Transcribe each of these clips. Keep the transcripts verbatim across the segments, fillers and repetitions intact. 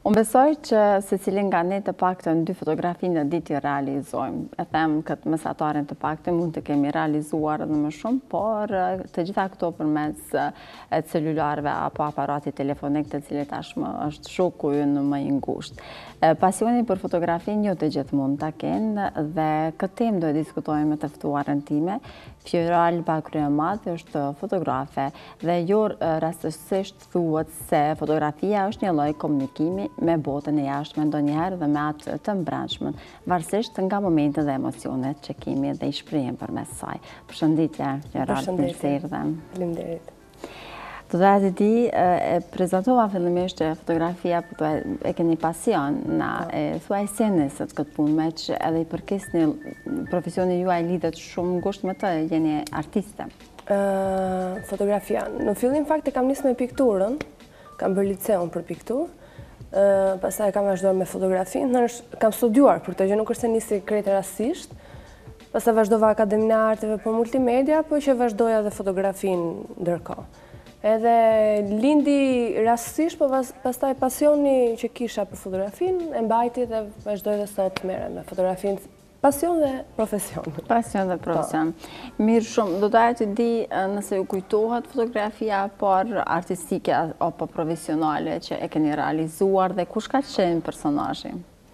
Unë besoj që se cilin nga ne të paktën dy fotografi në ditë i realizojmë. E them këtë mesatarin të paktën mund të kemi realizuar edhe më shumë, por të gjitha këto përmes celularve apo aparatit telefonik të cilit tashmë është shoku ynë më i ngushtë. Pasioni për fotografin jo të gjithë mund të kenë dhe këtë temë do e diskutojmë me të ftuarën time. Fjoral Bakrye Madh është fotografe dhe jo rastësisht thuhet se fotografia është një lloj komunikimi me botën e jashtme ndonjëherë dhe me atë të mbrëmshmen, varësisht nga momentet dhe emocionet që kemi dhe i shprehim përmes saj. Përshëndetje, Fjoral, mirë se erdhe. Faleminderit. Të doja të di, e prezantova fillimisht që fotografia e keni pasion, na thuaj si nisët këtë punë, me që edhe i përkisni profesioni juaj lidhet shumë ngushtë me të, jeni artiste. Fotografia, në fillim fakt e kam nisë me pikturën, kam bërë liceun për pikturë, pastaj kam vazhduar me fotografinë, kam studiuar për këtë gjë, nuk është se nisi krejt rastësisht. Pastaj vazhdova Akademinë e Arteve për Multimedia, po që vazhdoja edhe fotografinë ndërkohë. Edhe lindi rastësisht, po pastaj pasioni që kisha për fotografinë e mbajti dhe vazhdoj dhe sot merrem me fotografinë. Pasion dhe profesion. Pasion dhe profesion. Mirë shumë, do doja të di nëse ju kujtohet fotografia, por artistike apo profesionale që e keni realizuar dhe kush ka qenë personazhi?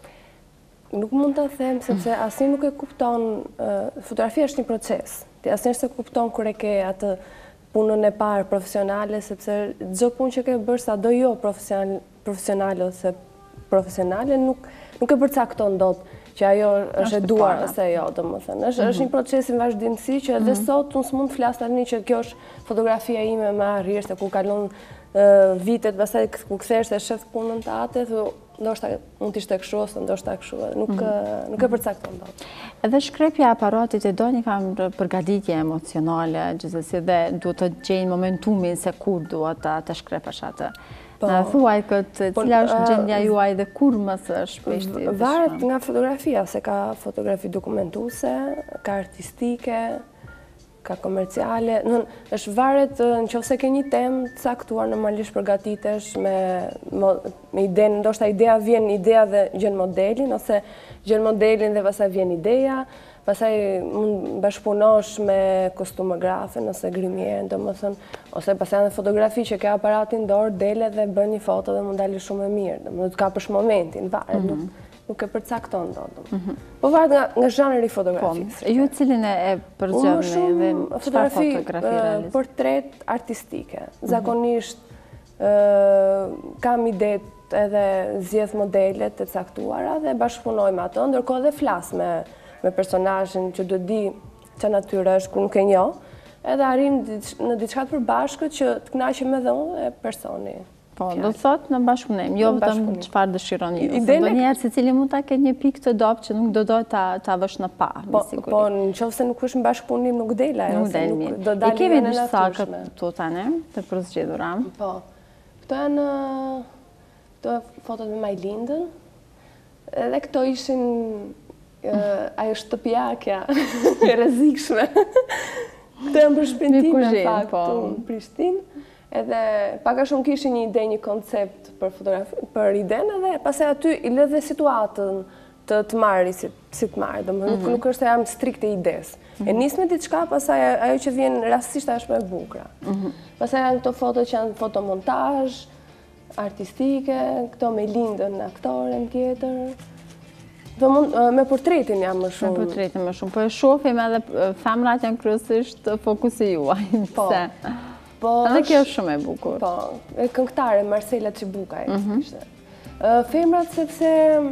Nuk mund të them, sepse asnjë nuk e kupton, fotografia është një proces. Ti asnjë se kupton kur e ke atë punën e parë profesionale, sepse çdo punë që ke bërë sado jo profesionale ose profesionale nuk nuk e përcakton dot që ajo është e duar ose jo, domethënë. Është është një proces i vazhdimsi që edhe sot unë s'mund të flas tani që kjo është fotografia ime më e rrjedhtë ku kalon vitet, pastaj ku kthehesh e shef punën të atë, ndoshta mund të ishte kështu ose ndoshta kështu, nuk nuk e përcakton dot. Edhe shkrepja e aparatit e do një kam përgatitje emocionale, gjithsesi dhe duhet të gjejnë momentumin se kur duhet të shkrepash atë. Në thuaj këtë, cila është gjendja juaj dhe kur më së shpeshti? Varet nga fotografia, se ka fotografi dokumentuese, ka artistike, ka komerciale. është varet në qoftë se ke një temë të caktuar, normalisht përgatitesh me idenë, ndoshta idea vjen, idea dhe gjen modelin, ose gjen modelin dhe pastaj vjen ideja, pastaj mund bashkëpunosh me kostumografen ose grimierën, domethënë, ose pastaj edhe fotografi që ke aparatin dorë, dele dhe bën një foto dhe mund dalë shumë e mirë, domethënë të kapësh momentin, varet, nuk e përcakton dot. Po varet nga zhanri i fotografisë. Ju cilin e përgjithëni dhe çfarë fotografi realizoni? Portret artistike. Zakonisht kam ide edhe zgjedh modelet e caktuara dhe bashkëpunoj me ato, ndërkohë dhe flas me me personazhin që do di ç'a natyrë është kur nuk e njoh, edhe arrim në diçka të përbashkët që të kënaqem edhe unë dhe personi. Po, do të thotë në bashkëpunim, jo vetëm çfarë dëshironi ju. Ndonjëherë secili mund ta ketë një pikë të dobët që nuk do doj ta ta vësh në pa, me siguri. Po, nëse nuk është në bashkëpunim nuk del ajo, nuk del mirë. Do dalë. I kemi disa këtu tani të përzgjedhura. Po. Këto janë këto fotot me Majlindën. Edhe këto ishin ajo shtëpiakja e rrezikshme. Këto janë për shpentimin në fakt në Prishtinë. Edhe pak a shumë kishin një ide, një koncept për fotografi, për idenë, edhe pastaj aty i lë dhe situatën të të marri si të marri, domethënë nuk është se jam strikte ides. E nis me diçka, pastaj ajo që vjen rastësisht është më e bukur. Pastaj janë këto foto që janë fotomontazh, artistike, këto me Lindën, aktoren tjetër. Me portretin jam më shumë. Me portretin më shumë, po e shohim edhe femrat janë kryesisht fokusi juaj. Po. Edhe kjo është shumë e bukur. Po, e këngëtare Marcela Çibukaj ishte. Femrat sepse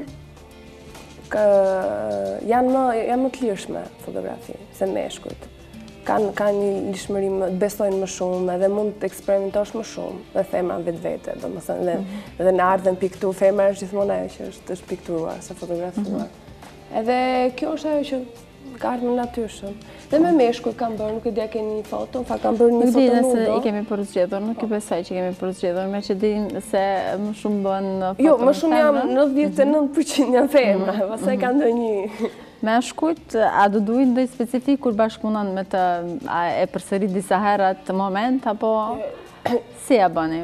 janë më janë më të lirshme fotografi se meshkujt. Kanë kanë një lirshmëri më, besojnë më shumë, edhe mund të eksperimentosh më shumë dhe femra vetvete, domethënë dhe edhe në art dhe në pikturë femra është gjithmonë ajo që është është pikturuar se fotografuar. Edhe kjo është ajo që ka ardhur më natyrshëm. Dhe me meshkuj kam bërë, nuk e di a keni një foto, fa kam bërë një foto nudo. Nuk di nëse i kemi përzgjedhur, nuk i besoj që kemi përzgjedhur, me që din se më shumë bën foto. Jo, më shumë jam nëntëdhjetë e nëntë përqind janë femra, pastaj ka ndonjë. Meshkujt, a do duhet ndonjë specifik kur bashkëpunon me të e përsërit disa herë të moment, apo si ja bëni?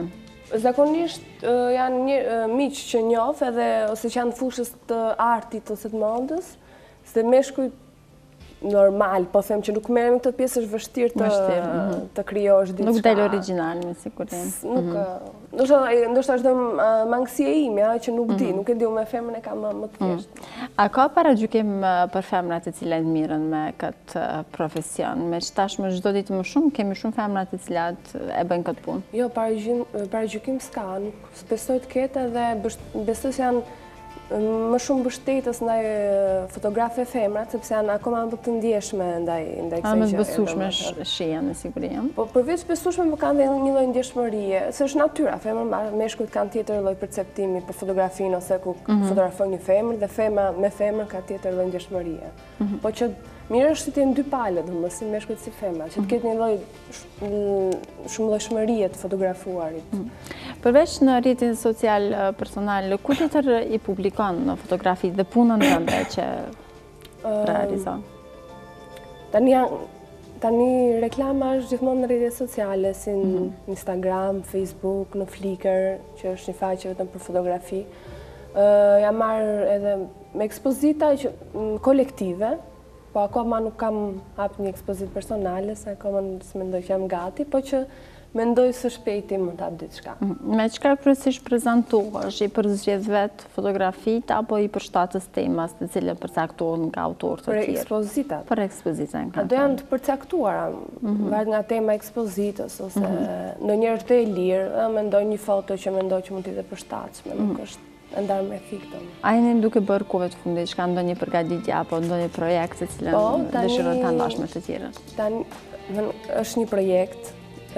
Zakonisht janë një miq që njoh edhe ose që janë fushës të artit ose të modës, se meshkujt normal, po them që nuk merrem këtë pjesë është vështirë të të krijosh diçka. Nuk del origjinal me siguri. Nuk, ndoshta ndoshta është mangësia ime, që nuk di, nuk e di, me femrën e kam më të thjeshtë. A ka paragjykim për femrat të cilat mirën me këtë profesion? Me që tashmë çdo ditë më shumë kemi shumë femra të cilat e bëjnë këtë punë. Jo, paragjykim s'ka, nuk besoj të ketë edhe besoj se janë më shumë mbështetës ndaj fotografe femrat, sepse janë akoma më të ndjeshme ndaj ndaj kësaj gjëje. Më të besueshme shihen me siguri. Po përveç besueshme më kanë edhe një lloj ndjeshmërie, se është natyra, femrat meshkujt kanë tjetër lloj perceptimi për fotografinë ose ku fotografon një femër dhe femra me femër ka tjetër lloj ndjeshmërie. Po që mirë është të jenë dy palë, domethënë si meshkujt si femrat, që të ketë një lloj shumëllojshmërie të fotografuarit. Përveç në rrjetin social personal, ku tjetër i publikon në fotografi dhe punën tënde që realizon? Tani tani reklama është gjithmonë në rrjetet sociale, si në Instagram, Facebook, në Flickr, që është një faqe vetëm për fotografi. Jam marrë edhe me ekspozita kolektive, po akoma nuk kam hapur një ekspozitë personale, se akoma s'mendoj që jam gati, po që mendoj së shpejti mund të hap diçka. Me çka kryesisht prezantohesh, i përzgjedh vetë fotografitë apo i përshtatës temas të cilët përcaktohen nga autorë të tjerë? Për ekspozitat. Për ekspozitën. Ato janë të përcaktuara, varet nga tema e ekspozitës ose ndonjëherë është e lirë, mendoj një foto që mendoj që mund të jetë e përshtatshme, nuk është e ndarë me fikë. A jeni duke bërë kohëve të fundit, që ka ndonjë përgatitje apo ndonjë projekt të cilën dëshiron ta ndash me të tjerët? Tani është një projekt,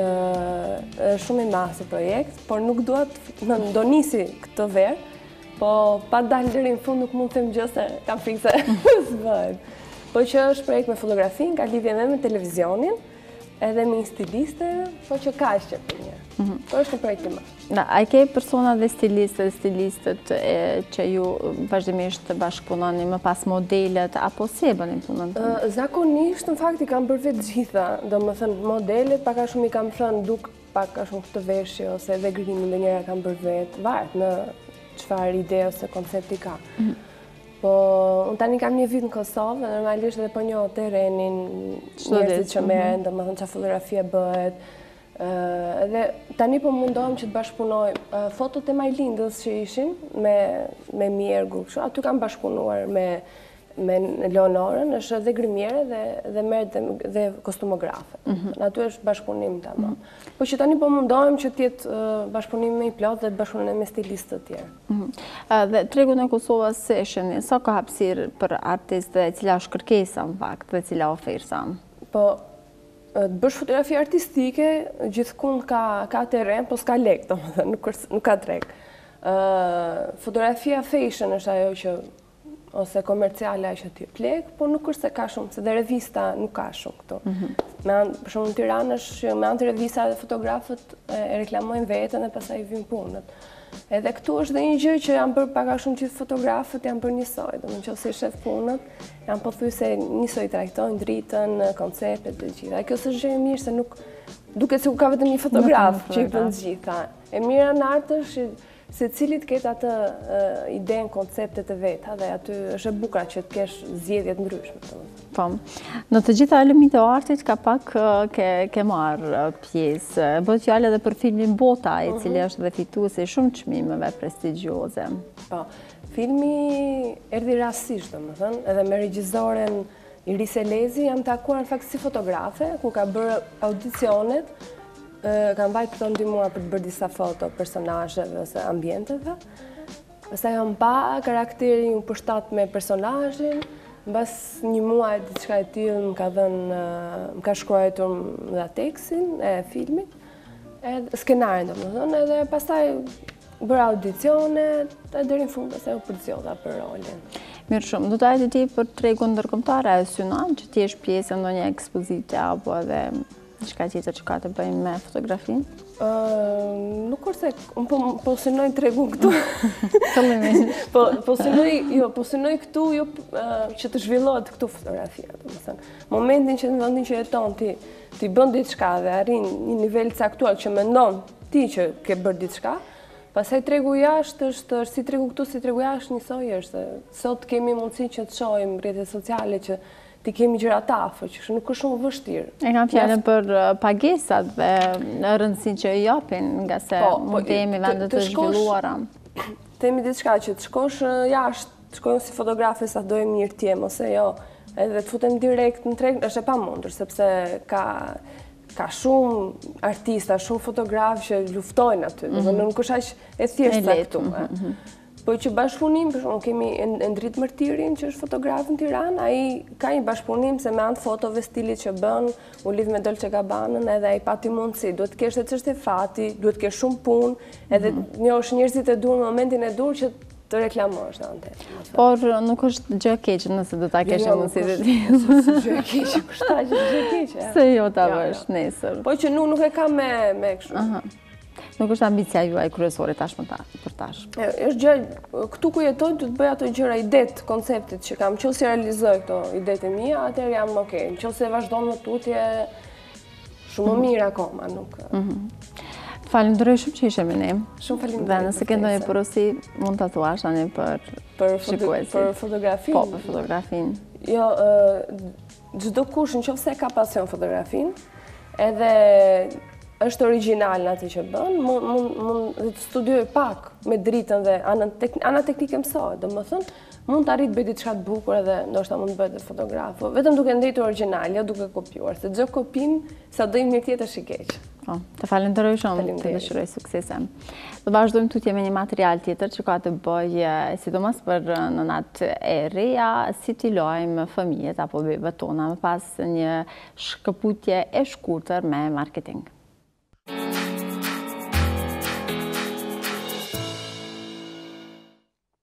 shumë i madh projekt, por nuk duat, do nisi këtë verë, po pa dalë deri në fund nuk mund të them gjë se kam frikë se s'bëhet. Po që është projekt me fotografinë, ka lidhje edhe me televizionin, edhe me një stiliste, po që ka është që për një. Po është një projekt i madh. A ke persona dhe stilistët, stilistët që ju vazhdimisht bashkëpunoni, më pas modelet, apo si e bëni punën të? Zakonisht, në fakt, i kam bërë vetë gjitha. Do më thënë, modelet, paka shumë i kam thënë duk, paka shumë këtë veshje, ose edhe grimin dhe njëra kam bërë vetë, vartë në çfarë ide ose koncepti ka. Po, unë tani kam një vit në Kosovë, normalisht edhe po njoh terrenin, njerëzit që merren, do më thënë çfarë fotografie bëhet. Edhe tani po mundohem që të bashkëpunoj fotot e majlindës që ishin me Miergu, aty kam bashkëpunuar me Leonorën, është edhe grimjere dhe merret dhe kostumografe. Aty është bashkëpunim tamam. Po që tani po mundohem që të jetë bashkëpunim me i plot dhe bashkëpunim me stilistë të tjerë. Dhe tregun e Kosovës se sheni, sa ka hapësirë për artistë dhe cila është kërkesa në fakt dhe cila oferta? Po, të bësh fotografi artistike, gjithkund ka terren, po s'ka lek, nuk ka treg. Fotografia fashion është ajo që, ose komerciale ajo që t'jep lek, po nuk është se ka shumë, se dhe revista nuk ka shumë këto. Për shumë në Tiranë është që me anë të revista dhe fotografët e reklamojnë vetën dhe pastaj vijnë punët. Edhe këtu është dhe një gjë që janë bërë paka shumë gjithë fotografët, janë bërë njësoj, do në që ose i shef punët, janë po thuj se njësoj trajtojnë dritën, konceptet dhe gjitha. Kjo është gjë e mirë se nuk, duke se ku ka vetëm një fotograf që i bën gjitha. E mira në artë është se cilit ketë atë idenë, konceptet e veta dhe aty është e bukra që të kesh zgjedhjet ndryshme. Po, në të gjitha elemit e artit ka pak ke marrë pjesë. Bëhet fjallë edhe për filmin Bota, i cili është dhe fituesi i shumë çmimeve prestigjioze. Po, filmi erdhi rastësisht, domethënë, edhe me regjizoren Iris Elezi jam takuar në fakt si fotografe, ku ka bërë audicionet, kam vajtë këto ndihmuar për të bërë disa foto personazheve ose ambienteve. Pastaj jam pa karakteri u përshtat me personazhin. Mbas një muaj diçka e tillë më ka dhënë, më ka shkruar dha tekstin e filmit, edhe skenarin domethënë, edhe pastaj bëra audicione, deri në fund pastaj u përzgjodha për rolin. Mirë shumë, do të hajde ti për tregun ndërkombëtar, a e synon që ti jesh pjesë në ndonjë ekspozite apo edhe diçka tjetër që ka të bëjë me fotografinë? Nuk kurse, unë po synoj tregun këtu. Fillimisht. Po synoj, jo, po synoj këtu jo që të zhvillohet këtu fotografia, domethënë. Momentin që në vendin që jeton ti, ti bën diçka dhe arrin një nivel caktuar që mendon ti që ke bërë diçka, pastaj tregu jashtë është, është si tregu këtu, si tregu jashtë njësoj është. Sot kemi mundësi që të shohim rrjetet sociale që ti kemi gjëra të afër, që nuk është shumë vështirë. E kam fjalën për pagesat dhe rëndësinë që i japin, nga se mund të jemi vende të zhvilluara. Themi diçka që të shkosh jashtë, të shkojmë si fotografe sa dojmë mirë t'jem, ose jo, edhe të futem direkt në treg, është e pamundur, sepse ka ka shumë artista, shumë fotografë që luftojnë aty, dhe nuk është aq e thjeshtë sa këtu. Po që bashkëpunim, për shumë, kemi Endrit Mërtirin, që është fotograf në Tiranë, ai ka një bashkëpunim se me anë fotove stilit që bën, u lidh me Dolce Gabbanën, edhe ai pati mundësi, duhet të kesh çështje fati, duhet të kesh shumë punë, edhe njohësh njerëzit e dur në momentin e dur që të reklamosh në Por nuk është gjë e keqe nëse do ta kesh mundësi të tillë. Gjë e keqe, për shkak që gjë e keqe. Se jo ta bësh nesër. Po që nuk e kam me me kështu. Nuk është ambicia juaj kryesore tashmë për tash. Është gjë, këtu ku jetoj, du të bëj ato gjëra, idet, konceptit që kam, nëse realizoj këto idet e mia, atëherë jam okay. Nëse vazhdon më tutje, shumë më mirë akoma, nuk. Falenderoj shumë që ishe me ne. Shumë falenderoj. Dhe nëse ke ndonjë porosi, mund ta thuash tani për shikuesit. Për fotografinë? Po, për fotografinë. Jo, çdo kush nëse ka pasion fotografinë, edhe është origjinal në atë që bën, mund të studioj pak me dritën dhe ana teknike mësohet, domethënë, mund të arrit bëj diçka të bukur edhe ndoshta mund të bëhet fotograf, vetëm duke ndëritur origjinal, jo duke kopjuar, se çdo kopim sa do i mirë tjetër është i keq. Po, të falenderoj shumë, të dëshiroj suksese. Do vazhdojmë tutje me një material tjetër që ka të bëjë sidomos për nënat e reja, si t'i lojmë fëmijët apo bebët tona, më pas një shkëputje e shkurtër me marketing.